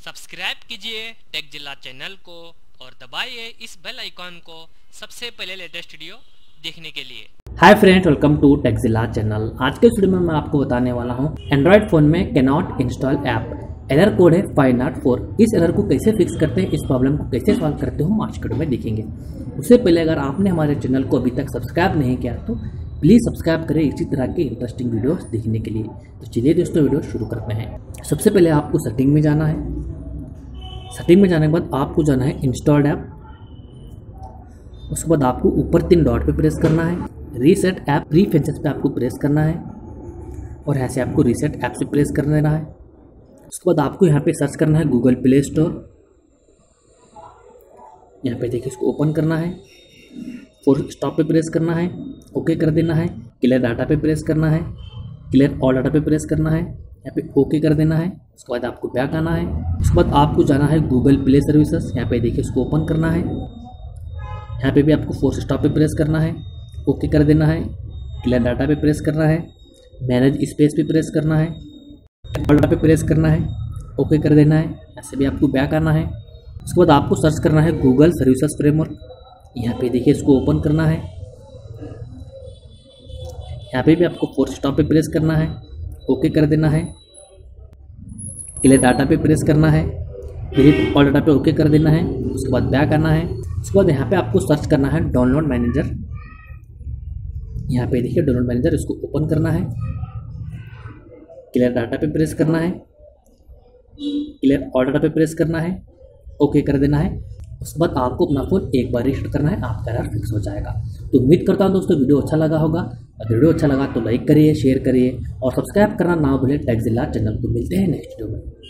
Subscribe कीजिए take जिला channel को और दबाइए इस बेल आइकॉन को सबसे पहले लेटेस्ट वीडियो देखने के लिए। Hi friends, welcome to tech जिला चैनल। आज के वीडियो में मैं आपको बताने वाला हूं एंड्रॉयड फ़ोन में can not install app. Error code है 504। इस एरर को कैसे फिक्स करते हैं, इस प्रॉब्लम को कैसे सॉल्व करते हो, हम आज के वीडियो में देखेंगे। उससे पहले अगर आपने हमारे चैनल को अभी तक सब्सक्राइब नहीं किया तो प्लीज़ सब्सक्राइब करें इसी तरह के इंटरेस्टिंग वीडियोस देखने के लिए। तो चलिए दोस्तों, वीडियो शुरू करते हैं। सबसे पहले आपको सेटिंग में जाना है। सेटिंग में जाने के बाद आपको जाना है इंस्टॉल्ड ऐप। उसके बाद आपको ऊपर 3 डॉट पे प्रेस करना है। रीसेट ऐप प्रीफरेंसेस पे आपको प्रेस करना है और ऐसे आपको रीसेट ऐप से प्रेस कर देना है। उसके बाद आपको यहाँ पे सर्च करना है गूगल प्ले स्टोर। यहाँ पे देखिए, इसको ओपन करना है, फोर स्टॉप पे प्रेस करना है, ओके कर देना है, क्लियर डाटा पे प्रेस करना है, क्लियर ऑल डाटा पे प्रेस करना है, यहाँ पे ओके कर देना है। उसके बाद आपको बैक आना है। उसके बाद आपको जाना है गूगल प्ले सर्विसेज। यहाँ पे देखिए, इसको ओपन करना है। यहाँ पे भी आपको फोर्स स्टॉप पे प्रेस करना है, ओके कर देना है, क्लियर डाटा पे प्रेस करना है, मैनेज स्पेस पे प्रेस करना है, ऑल डाटा पे प्रेस करना है, ओके कर देना है। ऐसे भी आपको बैक आना है। उसके बाद आपको सर्च करना है गूगल सर्विसेज फ्रेमवर्क। यहाँ पे देखिए, इसको ओपन करना है। यहाँ पे भी आपको फोर्स स्टॉप पे प्रेस करना है, ओके कर देना है, क्लियर डाटा पे प्रेस करना है, डिलीट ऑल डाटा पे ओके कर देना है। उसके बाद बैक आना है। उसके बाद यहाँ पे आपको सर्च करना है डाउनलोड मैनेजर। यहाँ पे देखिए डाउनलोड मैनेजर, इसको ओपन करना है, क्लियर डाटा पे प्रेस करना है, क्लियर ऑल डाटा पे प्रेस करना है, ओके कर देना है। उसके बाद आपको अपना फ़ोन एक बार रीसेट करना है, आपका एरर फिक्स हो जाएगा। तो उम्मीद करता हूँ दोस्तों वीडियो अच्छा लगा होगा। अगर वीडियो अच्छा लगा तो लाइक करिए, शेयर करिए और सब्सक्राइब करना ना भूलें टेक जिला चैनल को। मिलते हैं नेक्स्ट वीडियो में।